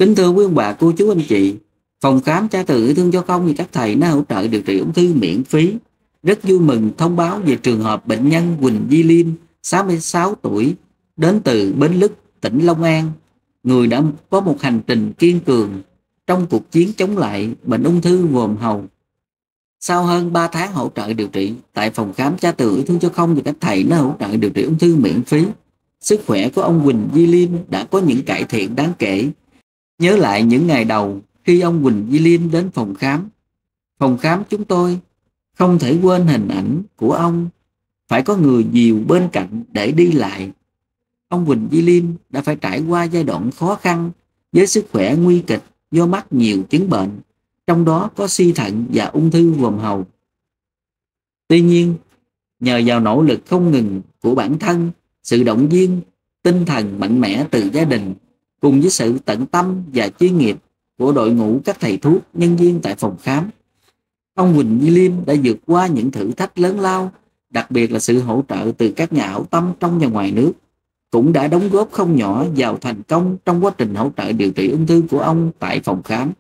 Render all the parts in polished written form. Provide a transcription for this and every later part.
Kính thưa quý ông bà, cô chú anh chị, phòng khám Cha Từ Yêu Thương Cho Không thì các thầy nó hỗ trợ điều trị ung thư miễn phí. Rất vui mừng thông báo về trường hợp bệnh nhân Quỳnh Di Liêm, 66 tuổi, đến từ Bến Lức, tỉnh Long An. Người đã có một hành trình kiên cường trong cuộc chiến chống lại bệnh ung thư vòm hầu. Sau hơn 3 tháng hỗ trợ điều trị tại phòng khám Cha Từ Yêu Thương Cho Không thì các thầy nó hỗ trợ điều trị ung thư miễn phí. Sức khỏe của ông Quỳnh Di Liêm đã có những cải thiện đáng kể. Nhớ lại những ngày đầu khi ông Quỳnh Di Liêm đến phòng khám chúng tôi không thể quên hình ảnh của ông, phải có người dìu bên cạnh để đi lại. Ông Quỳnh Di Liêm đã phải trải qua giai đoạn khó khăn với sức khỏe nguy kịch do mắc nhiều chứng bệnh, trong đó có suy thận và ung thư vòm hầu. Tuy nhiên, nhờ vào nỗ lực không ngừng của bản thân, sự động viên tinh thần mạnh mẽ từ gia đình, cùng với sự tận tâm và chuyên nghiệp của đội ngũ các thầy thuốc, nhân viên tại phòng khám, ông Quỳnh Di Liêm đã vượt qua những thử thách lớn lao, đặc biệt là sự hỗ trợ từ các nhà hảo tâm trong và ngoài nước, cũng đã đóng góp không nhỏ vào thành công trong quá trình hỗ trợ điều trị ung thư của ông tại phòng khám.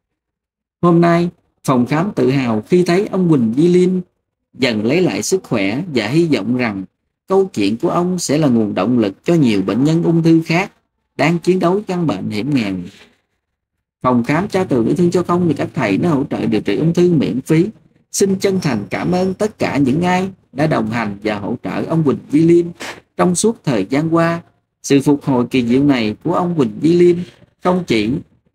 Hôm nay, phòng khám tự hào khi thấy ông Quỳnh Di Liêm dần lấy lại sức khỏe và hy vọng rằng câu chuyện của ông sẽ là nguồn động lực cho nhiều bệnh nhân ung thư khác đang chiến đấu căn bệnh hiểm nghèo. Phòng khám Cha Từ Yêu Thương Cho Không thì các thầy nó hỗ trợ điều trị ung thư miễn phí. Xin chân thành cảm ơn tất cả những ai đã đồng hành và hỗ trợ ông Quỳnh Di Liêm trong suốt thời gian qua. Sự phục hồi kỳ diệu này của ông Quỳnh Di Liêm không chỉ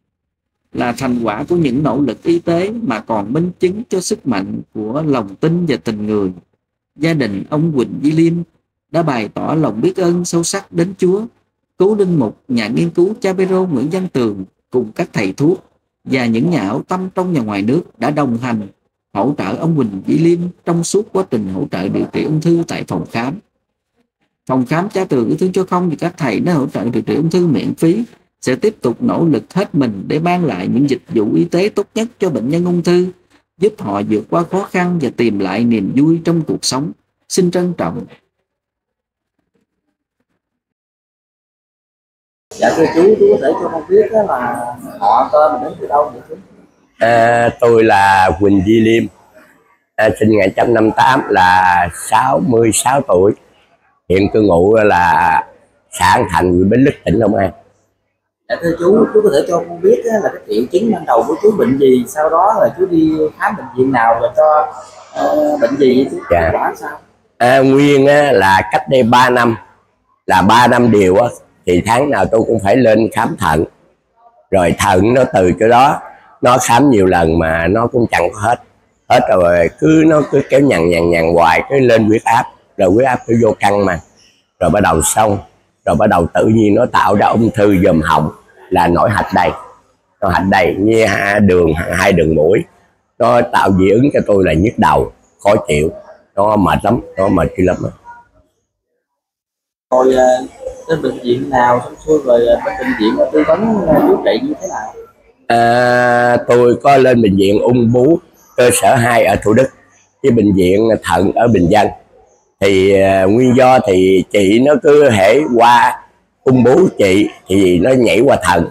là thành quả của những nỗ lực y tế mà còn minh chứng cho sức mạnh của lòng tin và tình người. Gia đình ông Quỳnh Di Liêm đã bày tỏ lòng biết ơn sâu sắc đến Chúa, Cố linh mục, nhà nghiên cứu Cha Pê-rô Nguyễn Văn Tường cùng các thầy thuốc và những nhà hảo tâm trong và ngoài nước đã đồng hành hỗ trợ ông Quỳnh Di Liêm trong suốt quá trình hỗ trợ điều trị ung thư tại phòng khám. Phòng khám Cha Từ Yêu Thương Cho Không thì các thầy nó hỗ trợ điều trị ung thư miễn phí, sẽ tiếp tục nỗ lực hết mình để mang lại những dịch vụ y tế tốt nhất cho bệnh nhân ung thư, giúp họ vượt qua khó khăn và tìm lại niềm vui trong cuộc sống. Xin trân trọng. Dạ thưa chú có thể cho con biết là họ tên mình đến từ đâu vậy chú? Tôi là Quỳnh Di Liêm, sinh ngày 1958, là 66 tuổi. Hiện cư ngụ là xã An Thành, huyện Bến Lức, tỉnh Long An. Dạ thưa chú có thể cho con biết là cái triệu chứng ban đầu của chú bệnh gì, sau đó là chú đi khám bệnh viện nào và cho bệnh gì chú? Dạ. Quả sao? Nguyên là cách đây 3 năm, là 3 năm điều thì tháng nào tôi cũng phải lên khám thận. Rồi thận nó từ chỗ đó nó khám nhiều lần mà nó cũng chẳng có hết rồi, nó cứ kéo nhằn hoài, cái lên huyết áp, rồi huyết áp cứ vô căng mà, rồi bắt đầu xong, rồi bắt đầu tự nhiên nó tạo ra ung thư vòm họng, là nổi hạch đầy như hai đường mũi, nó tạo dị ứng cho tôi là nhức đầu, khó chịu, nó mệt lắm, nó mệt dữ lắm. Rồi đến bệnh viện nào xong xuôi rồi bên bệnh viện tư vấn điều trị như thế nào? Tôi có lên bệnh viện ung bướu cơ sở 2 ở Thủ Đức với bệnh viện thận ở Bình Dân. Thì nguyên do thì chị nó cứ hễ qua ung bướu chị thì nó nhảy qua thận,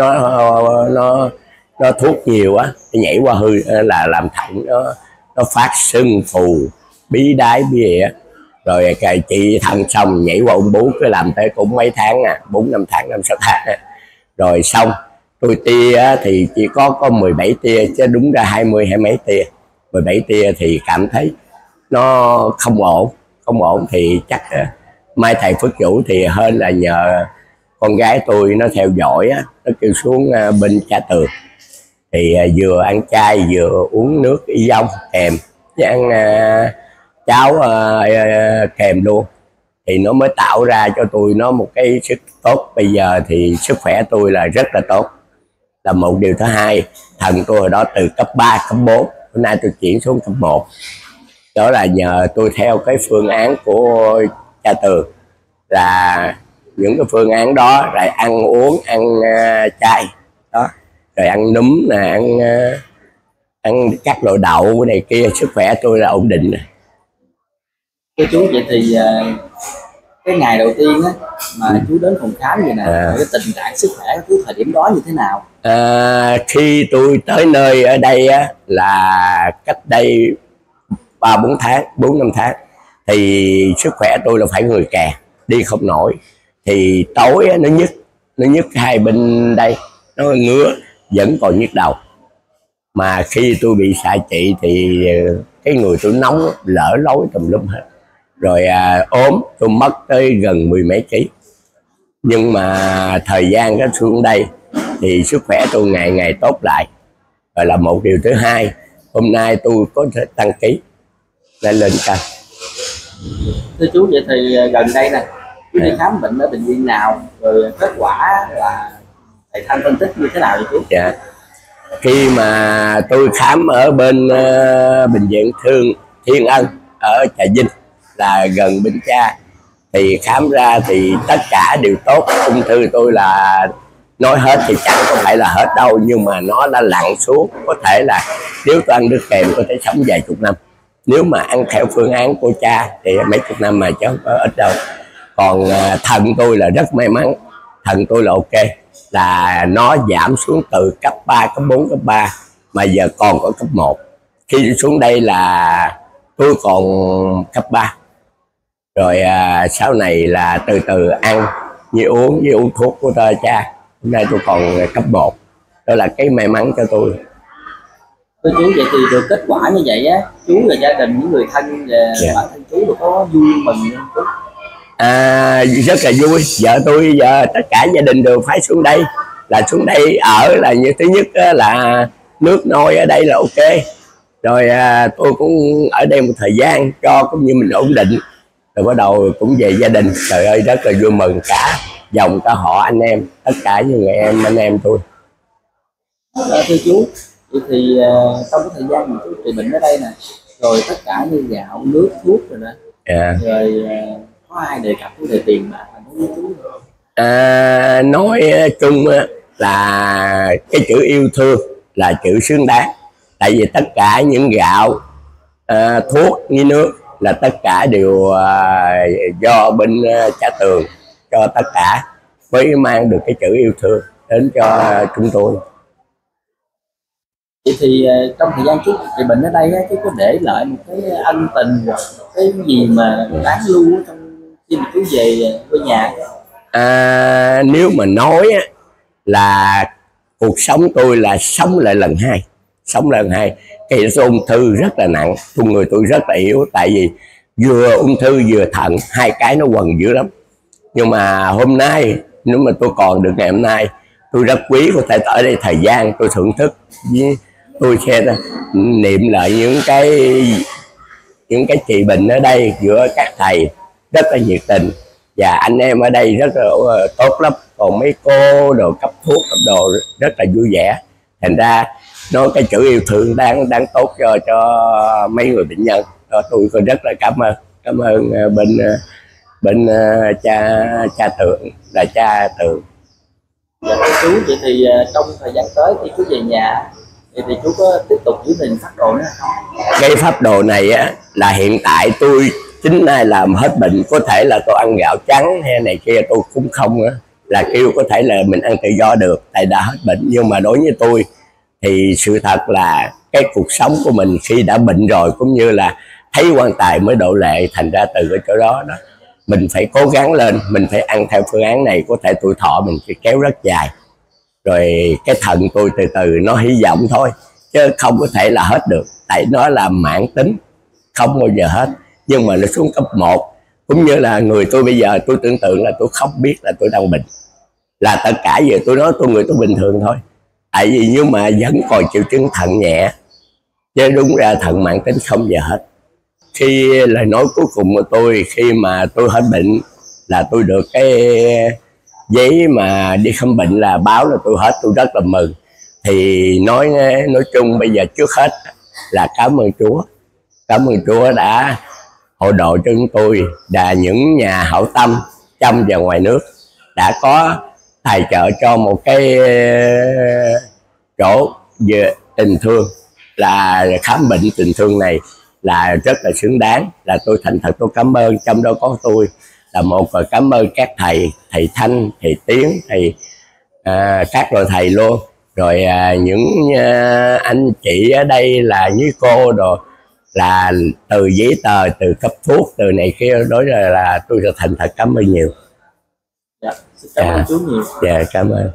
nó thuốc nhiều á, nhảy qua hư là làm thận nó phát sưng phù bí đái bí á. Rồi chị thận xong nhảy qua ung bướu, cứ làm tới cũng mấy tháng 4-5 tháng, 5-6 tháng. Rồi xong tôi tia thì chỉ có 17 tia, chứ đúng ra 20 hay mấy tia. 17 tia thì cảm thấy nó không ổn thì chắc mai thầy Phước Vũ thì hơn là nhờ con gái tôi nó theo dõi nó kêu xuống bên Cha Tường, thì vừa ăn chay vừa uống nước y dông kèm với ăn cháo kèm luôn, thì nó mới tạo ra cho tôi nó một cái sức tốt. Bây giờ thì sức khỏe tôi là rất là tốt, là một điều. Thứ hai, thận tôi hồi đó từ cấp 3, cấp 4, hôm nay tôi chuyển xuống cấp 1. Đó là nhờ tôi theo cái phương án của Cha Tường, là những cái phương án đó, rồi ăn uống, ăn chay đó, rồi ăn núm nè, ăn các loại đậu này kia, sức khỏe tôi là ổn định. Thưa chú, vậy thì cái ngày đầu tiên á mà chú đến phòng khám vậy nè, cái tình trạng sức khỏe của chú thời điểm đó như thế nào? Khi tôi tới nơi ở đây á, là cách đây 3-4 tháng, 4-5 tháng, thì sức khỏe tôi là phải người kè, đi không nổi. Thì tối á, nó nhức hai bên đây, nó ngứa, vẫn còn nhức đầu. Mà khi tôi bị xạ trị thì cái người tôi nóng lỡ lối tùm lum hết. Rồi ốm, tôi mất tới gần 10 mấy ký. Nhưng mà thời gian cái xuống đây thì sức khỏe tôi ngày ngày tốt lại. Rồi là một điều thứ hai, hôm nay tôi có thể tăng ký lên cân. Thưa chú, vậy thì gần đây nè, chú đi khám bệnh ở bệnh viện nào, rồi kết quả là thầy Thanh phân tích như thế nào vậy chú? Dạ. Khi mà tôi khám ở bên bệnh viện Thiên Ân ở Trà Vinh, là gần Bến Tre, thì khám ra thì tất cả đều tốt. Ung thư tôi là nói hết thì chẳng có phải là hết đâu, nhưng mà nó đã lặn xuống. Có thể là nếu tôi ăn nước kèm có thể sống vài chục năm, nếu mà ăn theo phương án của cha thì mấy chục năm mà chứ không có ít đâu. Còn thận tôi là rất may mắn, thận tôi là ok, là nó giảm xuống từ cấp 3, cấp 4, cấp 3 mà giờ còn có cấp 1. Khi xuống đây là tôi còn cấp 3. Rồi sau này là từ từ ăn như uống thuốc của cha. Hôm nay tôi còn cấp 1. Đó là cái may mắn cho tôi. Thưa chú, vậy thì được kết quả như vậy á, chú và gia đình, những người thân và bản thân chú có vui mừng không chú? Rất là vui. Vợ tôi giờ tất cả gia đình đều phải xuống đây. Là xuống đây ở là như thứ nhất là nước nôi ở đây là ok. Rồi tôi cũng ở đây một thời gian cho cũng như mình ổn định. Rồi bắt đầu cũng về gia đình. Trời ơi, rất là vui mừng, cả dòng cả họ anh em, tất cả những người em anh em tôi. Thưa chú, vậy thì trong cái thời gian mà chú trị bệnh ở đây nè, rồi tất cả như gạo, nước, thuốc rồi nè, rồi có ai đề cập vấn đề tiền bạc là nói với chú không? Nói chung là cái chữ yêu thương là chữ xứng đáng. Tại vì tất cả những gạo, thuốc với nước là tất cả đều do bên cha Tường cho tất cả, mới mang được cái chữ yêu thương đến cho chúng tôi. Vậy thì trong thời gian chú trị bệnh ở đây á, chú có để lại một cái ân tình, cái gì mà đáng lưu trong khi mà chú về nhà? Nếu mà nói á, là cuộc sống tôi là sống lại lần hai. Cái ung thư rất là nặng, trong người tôi rất là yếu. Tại vì vừa ung thư vừa thận, hai cái nó quần dữ lắm. Nhưng mà hôm nay, nếu mà tôi còn được ngày hôm nay, tôi rất quý có thể ở đây thời gian tôi thưởng thức. Tôi sẽ niệm lại những cái trị bệnh ở đây giữa các thầy rất là nhiệt tình, và anh em ở đây rất là tốt lắm. Còn mấy cô đồ cấp thuốc cấp đồ rất là vui vẻ. Thành ra nói cái chữ yêu thương đáng tốt cho mấy người bệnh nhân. Đó, tôi rất là cảm ơn bên cha Tường, là cha Tường. Dạ chú, vậy thì trong thời gian tới khi chú về nhà thì chú có tiếp tục giữ gìn phác đồ nữa không? Cái pháp đồ này á, là hiện tại tôi chính nay làm hết bệnh, có thể là tôi ăn gạo trắng hay này kia tôi cũng không á, là kêu có thể là mình ăn tự do được tại đã hết bệnh. Nhưng mà đối với tôi thì sự thật là cái cuộc sống của mình khi đã bệnh rồi, cũng như là thấy quan tài mới độ lệ. Thành ra từ cái chỗ đó mình phải cố gắng lên, mình phải ăn theo phương án này, có thể tuổi thọ mình phải kéo rất dài. Rồi cái thận tôi từ từ nó hy vọng thôi, chứ không có thể là hết được, tại nó là mãn tính, không bao giờ hết. Nhưng mà nó xuống cấp 1, cũng như là người tôi bây giờ, tôi tưởng tượng là tôi không biết là tôi đang bệnh, là tất cả giờ tôi nói người tôi bình thường thôi. Tại vì nhưng mà vẫn còn triệu chứng thận nhẹ, chứ đúng ra thận mãn tính không giờ hết. Khi lời nói cuối cùng của tôi khi mà tôi hết bệnh là tôi được cái giấy mà đi khám bệnh là báo là tôi hết, tôi rất là mừng. Thì nói chung bây giờ trước hết là cảm ơn Chúa đã hộ độ cho chúng tôi, và những nhà hảo tâm trong và ngoài nước đã có tài trợ cho một cái chỗ về tình thương, là khám bệnh tình thương này là rất là xứng đáng. Là tôi thành thật tôi cảm ơn. Trong đó có tôi là một, và cảm ơn các thầy Thanh, thầy Tiến, các loại thầy luôn, rồi những anh chị ở đây là với cô rồi, là từ giấy tờ, từ cấp thuốc, từ này kia, đối là tôi thành thật cảm ơn nhiều. Dạ, xin cảm ơn chú nhiều. Dạ, cảm ơn.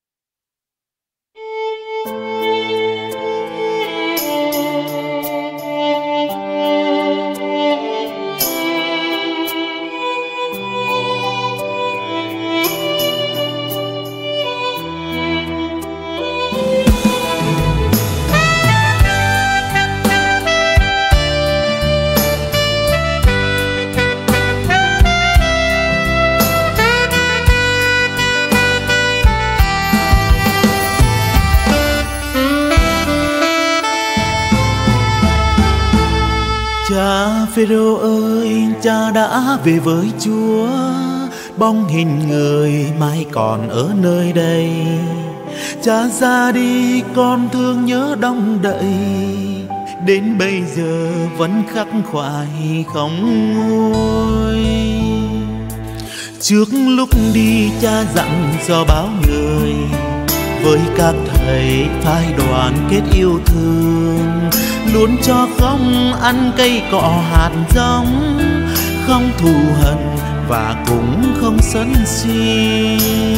Cha Phêrô ơi, cha đã về với Chúa, bóng hình người mãi còn ở nơi đây. Cha ra đi con thương nhớ đong đậy, đến bây giờ vẫn khắc khoải không nguôi. Trước lúc đi cha dặn dò báo người, với các thầy phải đoàn kết yêu thương, luôn cho không ăn cây cọ hạt giống, không thù hận và cũng không sân si.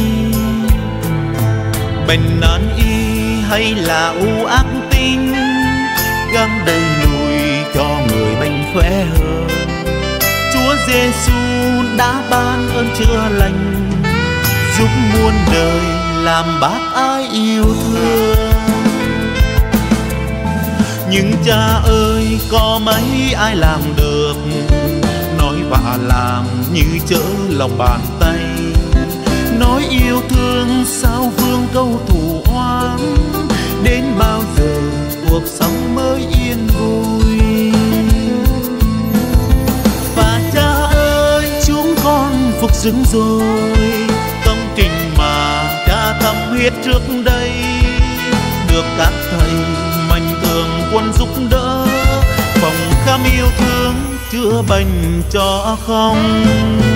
Bệnh nan y hay là u ác tính, gắng đẩy lùi cho người bệnh khỏe hơn. Chúa Giêsu đã ban ơn chữa lành, giúp muôn đời làm bác ái yêu thương. Nhưng cha ơi, có mấy ai làm được, nói và làm như chớ lòng bàn tay. Nói yêu thương sao vương câu thù oán, đến bao giờ cuộc sống mới yên vui. Và cha ơi, chúng con phục dưỡng rồi công trình mà cha thầm huyết trước đây, được các thầy mạnh thường quân giúp đỡ, phòng khám yêu thương chữa bệnh cho không.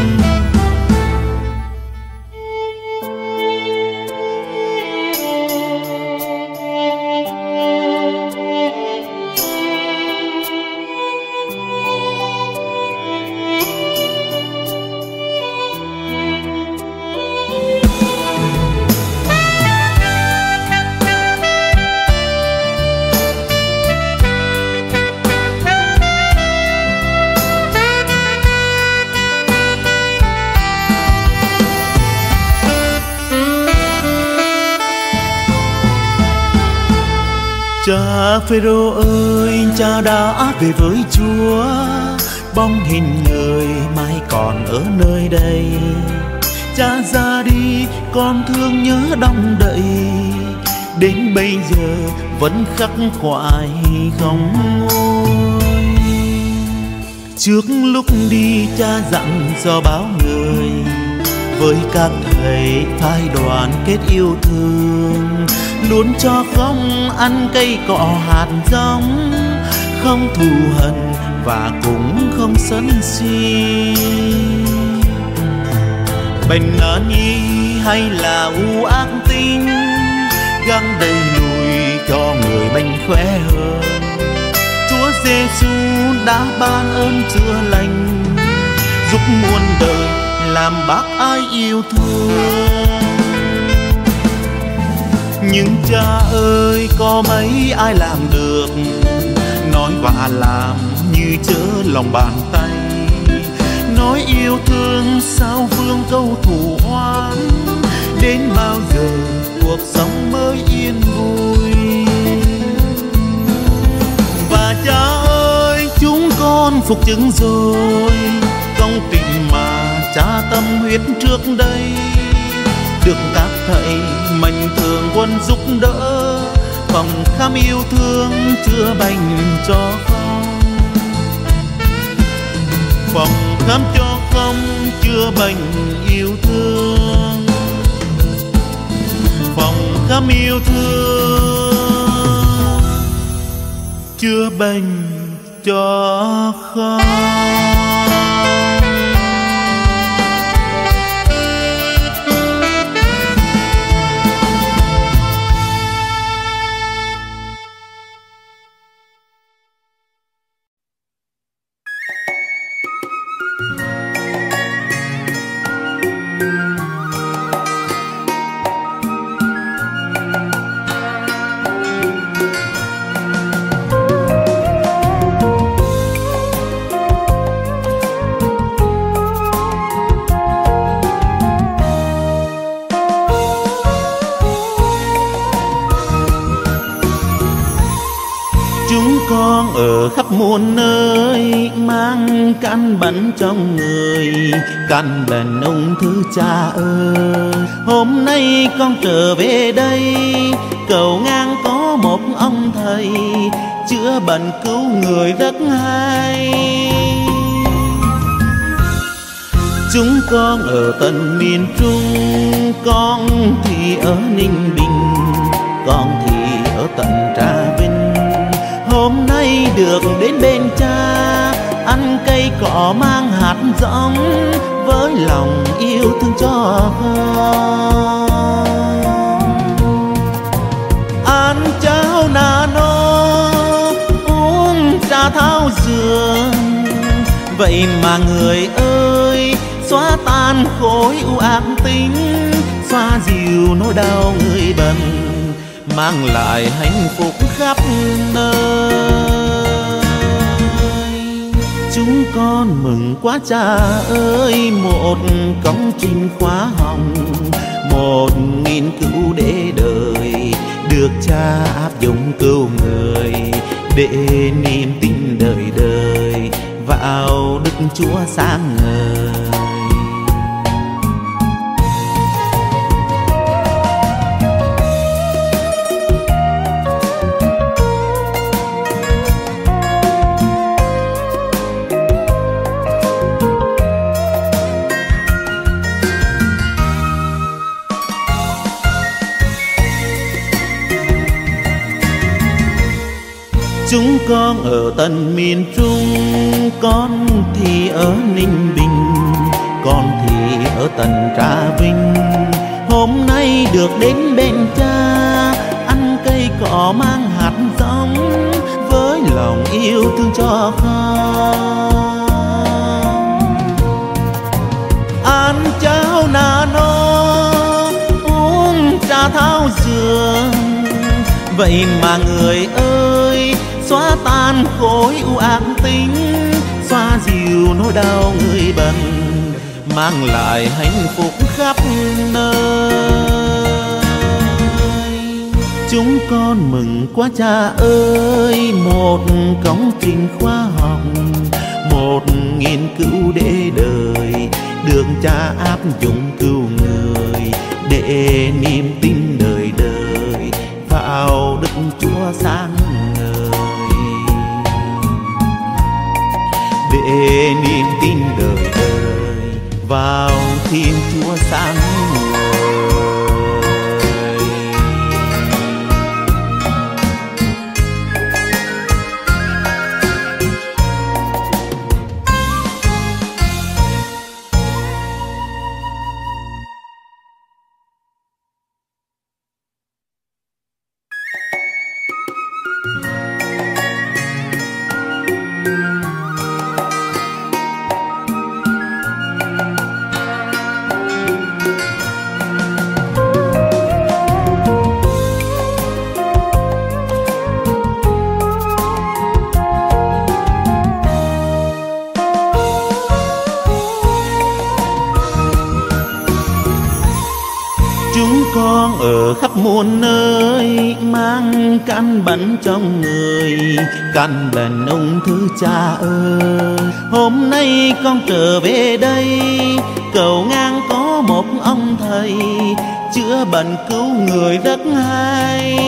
Cha Phêrô ơi, cha đã về với Chúa, bóng hình người mãi còn ở nơi đây. Cha ra đi con thương nhớ đong đậy, đến bây giờ vẫn khắc khoải không nguôi. Trước lúc đi cha dặn dò báo người, với các thầy phải đoàn kết yêu thương, luôn cho không ăn cây cọ hạt giống, không thù hận và cũng không sân si. Bệnh nan y hay là u ác tính, gắng đẩy lùi cho người bệnh khỏe hơn. Chúa Giêsu đã ban ơn chữa lành, giúp muôn đời làm bác ái yêu thương. Nhưng cha ơi, có mấy ai làm được, nói và làm như chớ lòng bàn tay. Nói yêu thương sao vương câu thù oán, đến bao giờ cuộc sống mới yên vui. Và cha ơi, chúng con phục chứng rồi công trình mà cha tâm huyết trước đây, được các thầy mạnh thường quân giúp đỡ, phòng khám yêu thương chữa bệnh cho không. Phòng khám cho không chữa bệnh yêu thương, phòng khám yêu thương chữa bệnh cho không. Chúng con ở khắp muôn nơi mang căn bệnh trong người, căn bệnh ung thư cha ơi. Hôm nay con trở về đây, cầu ngang có một ông thầy chữa bệnh cứu người rất hay. Chúng con ở tận miền Trung, con thì ở Ninh Bình, con thì ở tận Trà Vinh. Hôm nay được đến bên cha, ăn cây cỏ mang hạt giống, với lòng yêu thương cho con. Ăn cháo nano, uống trà thảo dược, vậy mà người ơi xóa tan khối u ác tính, xoa dịu nỗi đau người bệnh, mang lại hạnh phúc khắp nơi. Chúng con mừng quá cha ơi, một công trình khóa học, 1000 cứu để đời, được cha áp dụng cứu người, để niềm tin đời đời vào Đức Chúa sáng ngời. Chúng con ở tận miền Trung, con thì ở Ninh Bình, con thì ở tận Trà Vinh. Hôm nay được đến bên cha, ăn cây cỏ mang hạt giống, với lòng yêu thương cho con. Ăn cháo nano, uống trà thảo dược, vậy mà người ơi xóa tan khối u ác tính, xoa dịu nỗi đau người bệnh, mang lại hạnh phúc khắp nơi. Chúng con mừng quá cha ơi, một công trình khoa học, 1000 cứu để đời, được cha áp dụng cứu người, để niềm tin đời đời vào Đức Chúa sáng ngời, để niềm tin đời đời vào Thiên Chúa sáng ngời. Chúng con ở khắp muôn nơi mang căn bệnh trong người, căn bệnh ung thư cha ơi. Hôm nay con trở về đây, cầu ngang có một ông thầy chữa bệnh cứu người rất hay.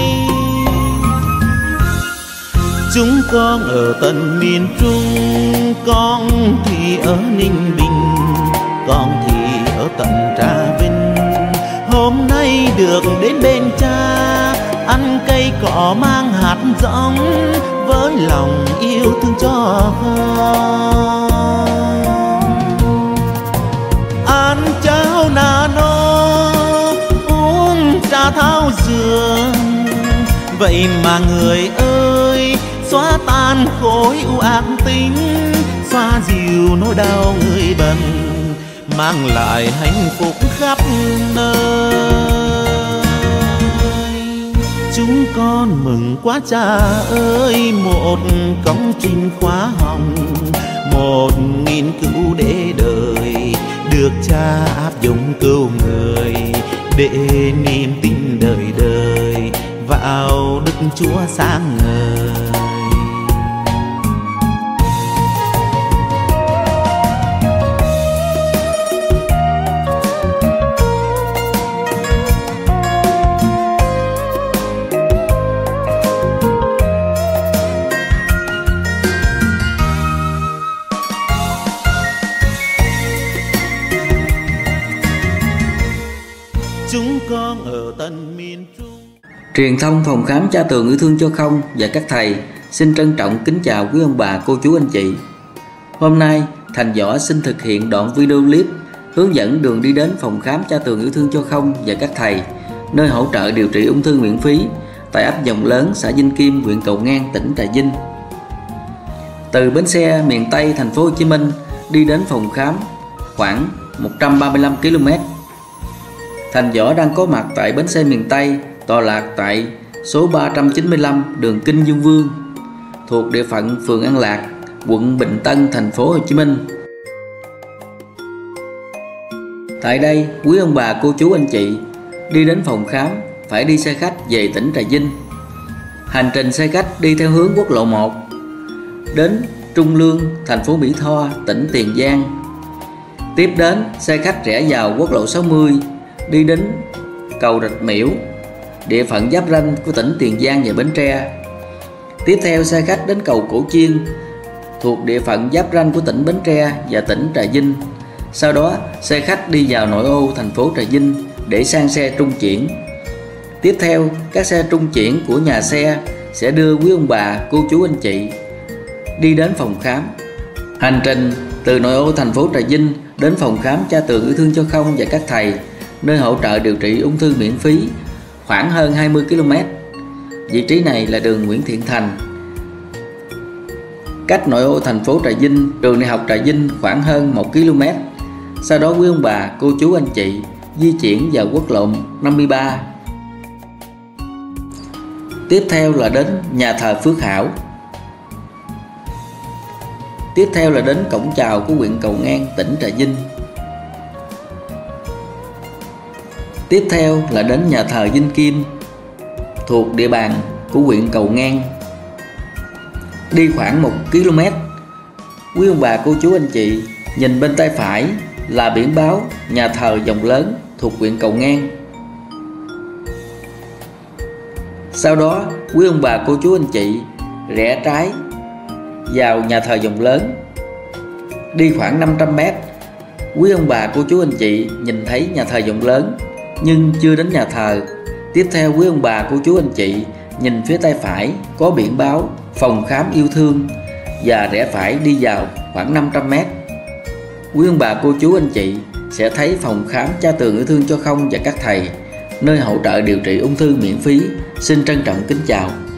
Chúng con ở tận miền Trung, con thì ở Ninh Bình, con thì ở tận Trà Vinh. Hôm nay được đến bên cha, ăn cây cỏ mang hạt giống, với lòng yêu thương cho con. Ăn cháo nano, uống trà thảo dược, vậy mà người ơi xóa tan khối u ác tính, xoa dịu nỗi đau người bệnh, mang lại hạnh phúc khắp nơi. Chúng con mừng quá cha ơi, một công trình khóa học, 1000 cứu để đời, được cha áp dụng cứu người, để niềm tin đời đời vào Đức Chúa sáng ngời. Truyền thông phòng khám Cha Tường Yêu Thương Cho Không và các thầy xin trân trọng kính chào quý ông bà, cô chú, anh chị. Hôm nay Thành Võ xin thực hiện đoạn video clip hướng dẫn đường đi đến phòng khám Cha Tường Yêu Thương Cho Không và các thầy, nơi hỗ trợ điều trị ung thư miễn phí tại ấp Dòng Lớn, xã Vinh Kim, huyện Cầu Ngang, tỉnh Trà Vinh. Từ bến xe miền Tây thành phố Hồ Chí Minh đi đến phòng khám khoảng 135 km. Thành Võ đang có mặt tại bến xe miền Tây, tọa lạc tại số 395 đường Kinh Dương Vương, thuộc địa phận phường An Lạc, quận Bình Tân, thành phố Hồ Chí Minh. Tại đây, quý ông bà, cô chú, anh chị đi đến phòng khám phải đi xe khách về tỉnh Trà Vinh. Hành trình xe khách đi theo hướng quốc lộ 1 đến Trung Lương, thành phố Mỹ Tho, tỉnh Tiền Giang. Tiếp đến, xe khách rẽ vào quốc lộ 60 đi đến cầu Rạch Miễu, địa phận giáp ranh của tỉnh Tiền Giang và Bến Tre. Tiếp theo, xe khách đến cầu Cổ Chiên, thuộc địa phận giáp ranh của tỉnh Bến Tre và tỉnh Trà Vinh. Sau đó, xe khách đi vào nội ô thành phố Trà Vinh để sang xe trung chuyển. Tiếp theo, các xe trung chuyển của nhà xe sẽ đưa quý ông bà, cô chú, anh chị đi đến phòng khám. Hành trình từ nội ô thành phố Trà Vinh đến phòng khám Cha Tường Yêu Thương Cho Không và các thầy, nơi hỗ trợ điều trị ung thư miễn phí, khoảng hơn 20 km. Vị trí này là đường Nguyễn Thiện Thành, cách nội ô thành phố Trà Vinh, trường đại học Trà Vinh khoảng hơn 1 km. Sau đó quý ông bà, cô chú, anh chị di chuyển vào quốc lộ 53. Tiếp theo là đến nhà thờ Phước Hảo. Tiếp theo là đến cổng chào của huyện Cầu Ngang, tỉnh Trà Vinh. Tiếp theo là đến nhà thờ Vinh Kim, thuộc địa bàn của huyện Cầu Ngang. Đi khoảng 1 km, quý ông bà, cô chú, anh chị nhìn bên tay phải là biển báo nhà thờ Dòng Lớn, thuộc huyện Cầu Ngang. Sau đó, quý ông bà, cô chú, anh chị rẽ trái vào nhà thờ Dòng Lớn. Đi khoảng 500 m, quý ông bà, cô chú, anh chị nhìn thấy nhà thờ Dòng Lớn nhưng chưa đến nhà thờ. Tiếp theo, quý ông bà, cô chú, anh chị nhìn phía tay phải có biển báo phòng khám yêu thương và rẽ phải đi vào khoảng 500 m. Quý ông bà, cô chú, anh chị sẽ thấy phòng khám Cha Tường Yêu Thương Cho Không và các thầy, nơi hỗ trợ điều trị ung thư miễn phí. Xin trân trọng kính chào.